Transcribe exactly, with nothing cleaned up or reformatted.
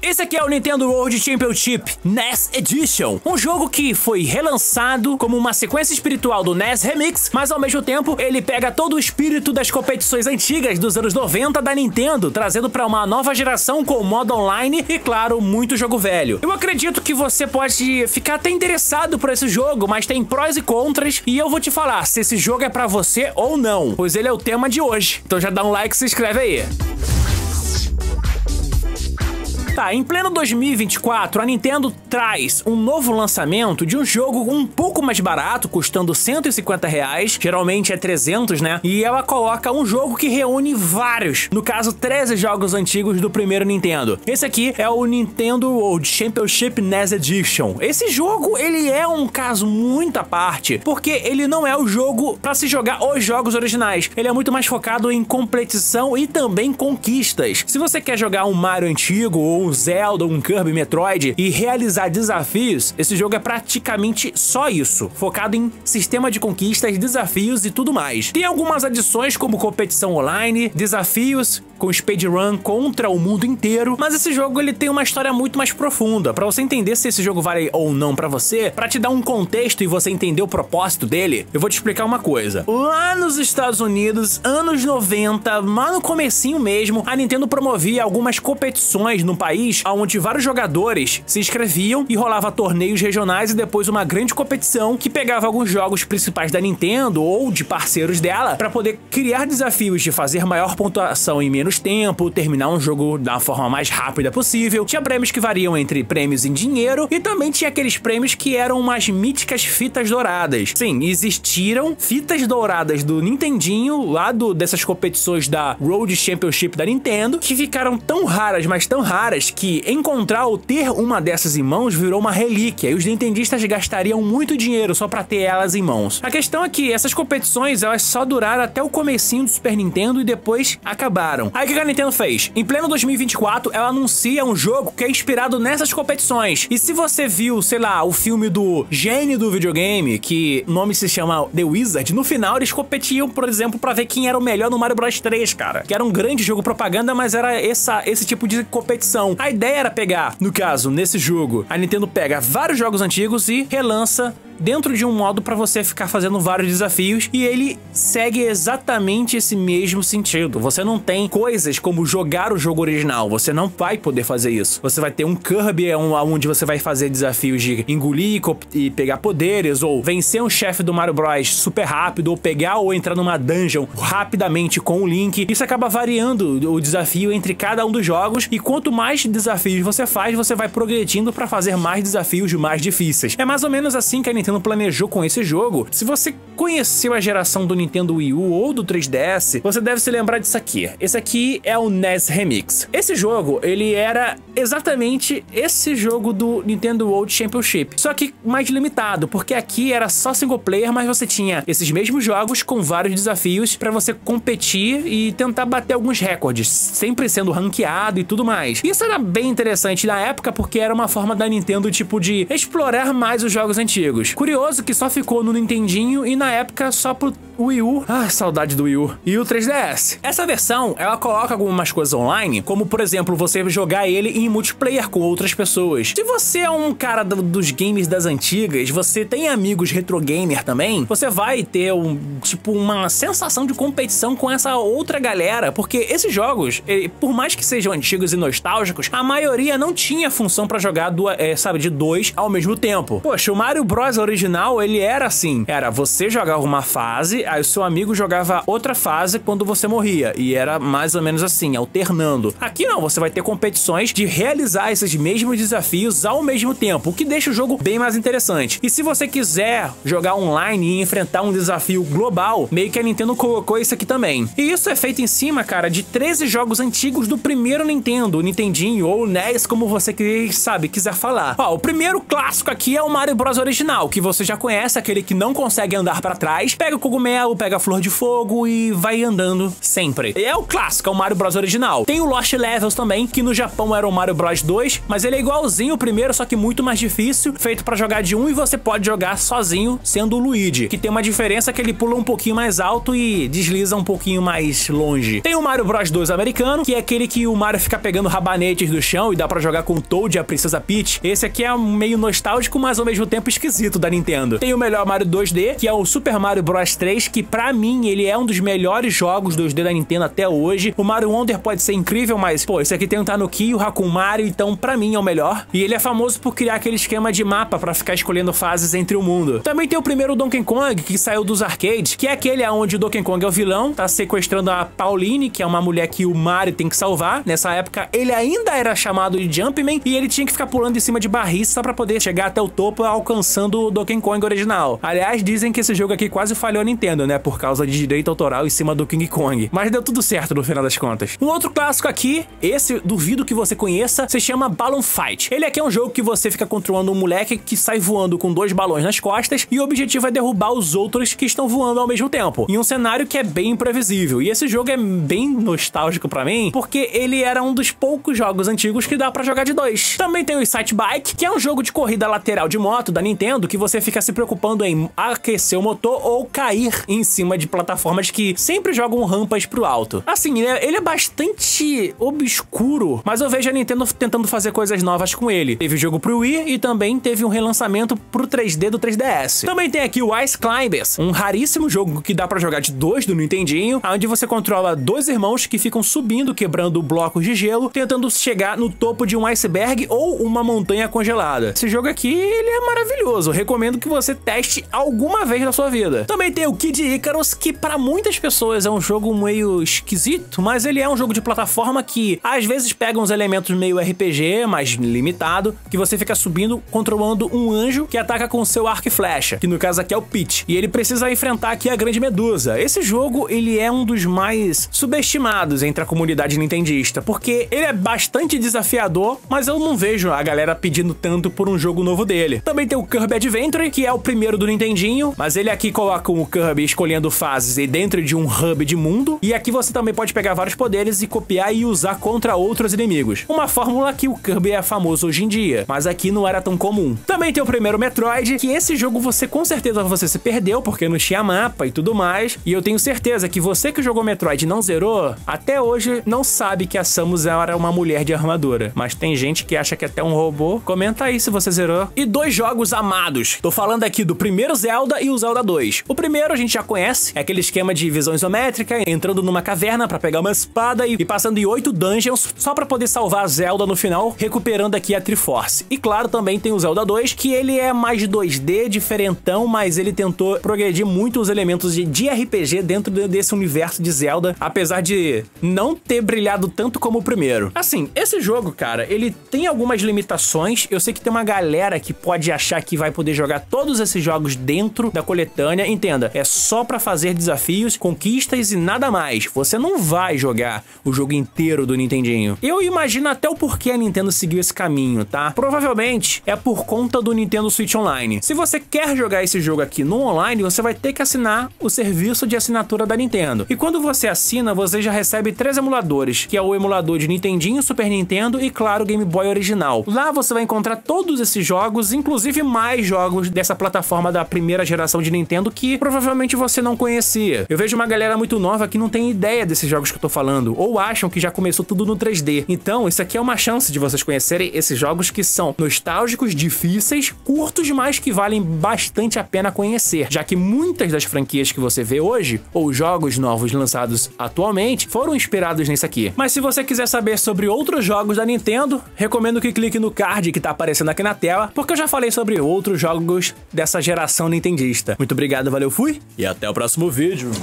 Esse aqui é o Nintendo World Championship N E S Edition, um jogo que foi relançado como uma sequência espiritual do N E S Remix, mas ao mesmo tempo ele pega todo o espírito das competições antigas dos anos noventa da Nintendo, trazendo para uma nova geração com modo online e, claro, muito jogo velho. Eu acredito que você pode ficar até interessado por esse jogo, mas tem prós e contras, e eu vou te falar se esse jogo é para você ou não, pois ele é o tema de hoje. Então já dá um like e se inscreve aí. Tá, em pleno dois mil e vinte e quatro, a Nintendo traz um novo lançamento de um jogo um pouco mais barato, custando cento e cinquenta reais, geralmente é trezentos, né? E ela coloca um jogo que reúne vários, no caso treze jogos antigos do primeiro Nintendo. Esse aqui é o Nintendo World Championship N E S Edition. Esse jogo, ele é um caso muito à parte, porque ele não é o jogo pra se jogar os jogos originais. Ele é muito mais focado em competição e também conquistas. Se você quer jogar um Mario antigo ou um Zelda, um Kirby, Metroid e realizar desafios, esse jogo é praticamente só isso, focado em sistema de conquistas, desafios e tudo mais. Tem algumas adições como competição online, desafios com speedrun contra o mundo inteiro, mas esse jogo ele tem uma história muito mais profunda. Pra você entender se esse jogo vale ou não pra você, pra te dar um contexto e você entender o propósito dele, eu vou te explicar uma coisa. Lá nos Estados Unidos, anos noventa, lá no comecinho mesmo, a Nintendo promovia algumas competições no país onde vários jogadores se inscreviam e rolava torneios regionais e depois uma grande competição que pegava alguns jogos principais da Nintendo ou de parceiros dela para poder criar desafios de fazer maior pontuação em menos tempo, terminar um jogo da forma mais rápida possível. Tinha prêmios que variam entre prêmios em dinheiro e também tinha aqueles prêmios que eram umas míticas fitas douradas. Sim, existiram fitas douradas do Nintendinho, lá do, dessas competições da World Championship da Nintendo, que ficaram tão raras, mas tão raras, que encontrar ou ter uma dessas em mãos virou uma relíquia e os nintendistas gastariam muito dinheiro só pra ter elas em mãos. A questão é que essas competições elas só duraram até o comecinho do Super Nintendo e depois acabaram. Aí o que a Nintendo fez? Em pleno dois mil e vinte e quatro, ela anuncia um jogo que é inspirado nessas competições. E se você viu, sei lá, o filme do gênio do videogame, que o nome se chama The Wizard, no final eles competiam, por exemplo, pra ver quem era o melhor no Mario Bros três, cara. Que era um grande jogo propaganda, mas era essa, esse tipo de competição. A ideia era pegar, no caso, nesse jogo, a Nintendo pega vários jogos antigos e relança dentro de um modo para você ficar fazendo vários desafios, e ele segue exatamente esse mesmo sentido. Você não tem coisas como jogar o jogo original, você não vai poder fazer isso. Você vai ter um Kirby onde você vai fazer desafios de engolir e pegar poderes, ou vencer um chefe do Mario Bros super rápido, ou pegar ou entrar numa dungeon rapidamente com o Link. Isso acaba variando o desafio entre cada um dos jogos, e quanto mais desafios você faz, você vai progredindo para fazer mais desafios mais difíceis. É mais ou menos assim que a Nintendo planejou com esse jogo. Se você conheceu a geração do Nintendo Wii U ou do três D S, você deve se lembrar disso aqui. Esse aqui é o N E S Remix. Esse jogo, ele era exatamente esse jogo do Nintendo World Championship, só que mais limitado, porque aqui era só single player, mas você tinha esses mesmos jogos com vários desafios para você competir e tentar bater alguns recordes, sempre sendo ranqueado e tudo mais. Isso era bem interessante na época, porque era uma forma da Nintendo, tipo, de explorar mais os jogos antigos. Curioso que só ficou no Nintendinho e na época só pro Wii U. Ah, saudade do Wii U. E o três D S. Essa versão, ela coloca algumas coisas online, como por exemplo, você jogar ele em multiplayer com outras pessoas. Se você é um cara do, dos games das antigas, você tem amigos retro gamer também, você vai ter um, tipo, uma sensação de competição com essa outra galera, porque esses jogos, por mais que sejam antigos e nostálgicos, a maioria não tinha função pra jogar, do, é, sabe, de dois ao mesmo tempo. Poxa, o Mario Bros original, ele era assim, era você jogava uma fase, aí o seu amigo jogava outra fase quando você morria, e era mais ou menos assim, alternando. Aqui não, você vai ter competições de realizar esses mesmos desafios ao mesmo tempo, o que deixa o jogo bem mais interessante. E se você quiser jogar online e enfrentar um desafio global, meio que a Nintendo colocou isso aqui também. E isso é feito em cima, cara, de treze jogos antigos do primeiro Nintendo, o Nintendinho ou o N E S, como você, sabe, quiser falar. Ó, o primeiro clássico aqui é o Mario Bros original, que você já conhece, aquele que não consegue andar pra trás, pega o cogumelo, pega a flor de fogo e vai andando sempre. E é o clássico, é o Mario Bros original. Tem o Lost Levels também, que no Japão era o Mario Bros dois, mas ele é igualzinho o primeiro, só que muito mais difícil, feito pra jogar de um, e você pode jogar sozinho, sendo o Luigi, que tem uma diferença que ele pula um pouquinho mais alto e desliza um pouquinho mais longe. Tem o Mario Bros dois americano, que é aquele que o Mario fica pegando rabanetes do chão e dá pra jogar com o Toad e a Princesa Peach. Esse aqui é meio nostálgico, mas ao mesmo tempo esquisito da Nintendo. Tem o melhor Mario dois D, que é o Super Mario Bros três, que pra mim ele é um dos melhores jogos dois D da Nintendo até hoje. O Mario Wonder pode ser incrível, mas pô, esse aqui tem o Tanuki e o Hakun Mario, então pra mim é o melhor. E ele é famoso por criar aquele esquema de mapa pra ficar escolhendo fases entre o mundo. Também tem o primeiro Donkey Kong, que saiu dos arcades, que é aquele onde o Donkey Kong é o vilão, tá sequestrando a Pauline, que é uma mulher que o Mario tem que salvar. Nessa época ele ainda era chamado de Jumpman e ele tinha que ficar pulando em cima de barris só pra poder chegar até o topo, alcançando o Donkey Kong original. Aliás, dizem que esse jogo aqui quase falhou a Nintendo, né, por causa de direito autoral em cima do King Kong. Mas deu tudo certo no final das contas. Um outro clássico aqui, esse duvido que você conheça, se chama Balloon Fight. Ele aqui é um jogo que você fica controlando um moleque que sai voando com dois balões nas costas e o objetivo é derrubar os outros que estão voando ao mesmo tempo, em um cenário que é bem imprevisível. E esse jogo é bem nostálgico pra mim, porque ele era um dos poucos jogos antigos que dá pra jogar de dois. Também tem o Excite Bike, que é um jogo de corrida lateral de moto da Nintendo, que você fica se preocupando em aquecer o motor ou cair em cima de plataformas que sempre jogam rampas pro alto. Assim, ele é, ele é bastante obscuro, mas eu vejo a Nintendo tentando fazer coisas novas com ele. Teve jogo pro Wii e também teve um relançamento pro três D do três D S. Também tem aqui o Ice Climbers, um raríssimo jogo que dá pra jogar de dois do Nintendinho, onde você controla dois irmãos que ficam subindo, quebrando blocos de gelo, tentando chegar no topo de um iceberg ou uma montanha congelada. Esse jogo aqui, ele é maravilhoso. Eu recomendo que você teste alguma vez na sua vida. Também tem o Kid Icarus, que para muitas pessoas é um jogo meio esquisito, mas ele é um jogo de plataforma que às vezes pega uns elementos meio R P G, mais limitado, que você fica subindo controlando um anjo que ataca com seu arco e flecha, que no caso aqui é o Peach, e ele precisa enfrentar aqui a Grande Medusa. Esse jogo, ele é um dos mais subestimados entre a comunidade nintendista, porque ele é bastante desafiador, mas eu não vejo a galera pedindo tanto por um jogo novo dele. Também tem o Kirby Adventure, que é o primeiro do Nintendinho, mas ele aqui coloca o Kirby escolhendo fases e dentro de um hub de mundo, e aqui você também pode pegar vários poderes e copiar e usar contra outros inimigos. Uma fórmula que o Kirby é famoso hoje em dia, mas aqui não era tão comum. Também tem o primeiro Metroid, que esse jogo você com certeza você se perdeu, porque não tinha mapa e tudo mais, e eu tenho certeza que você que jogou Metroid e não zerou, até hoje não sabe que a Samus era uma mulher de armadura, mas tem gente que acha que é até um robô. Comenta aí se você zerou. E dois jogos amados. Tô falando aqui do primeiro Zelda e o Zelda dois. O primeiro a gente já conhece, é aquele esquema de visão isométrica, entrando numa caverna pra pegar uma espada e, e passando em oito dungeons só pra poder salvar a Zelda no final, recuperando aqui a Triforce. E claro, também tem o Zelda dois, que ele é mais dois D, diferentão, mas ele tentou progredir muito os elementos de, de R P G dentro de, desse universo de Zelda, apesar de não ter brilhado tanto como o primeiro. Assim, esse jogo, cara, ele tem algumas limitações. Eu sei que tem uma galera que pode achar que vai poder jogar todos esses jogos dentro da coletânea. Entenda, é só pra fazer desafios, conquistas e nada mais. Você não vai jogar o jogo inteiro do Nintendinho. Eu imagino até o porquê a Nintendo seguiu esse caminho, tá? Provavelmente é por conta do Nintendo Switch Online. Se você quer jogar esse jogo aqui no online, você vai ter que assinar o serviço de assinatura da Nintendo. E quando você assina, você já recebe três emuladores, que é o emulador de Nintendinho, Super Nintendo e, claro, Game Boy original. Lá você vai encontrar todos esses jogos, inclusive mais jogos dessa plataforma da primeira geração de Nintendo que provavelmente você não conhecia. Eu vejo uma galera muito nova que não tem ideia desses jogos que eu tô falando, ou acham que já começou tudo no três D. Então, isso aqui é uma chance de vocês conhecerem esses jogos que são nostálgicos, difíceis, curtos, mas que valem bastante a pena conhecer, já que muitas das franquias que você vê hoje, ou jogos novos lançados atualmente, foram inspirados nisso aqui. Mas se você quiser saber sobre outros jogos da Nintendo, recomendo que clique no card que tá aparecendo aqui na tela, porque eu já falei sobre outros jogos dessa geração nintendista. Muito obrigado, valeu, fui, e até o próximo vídeo.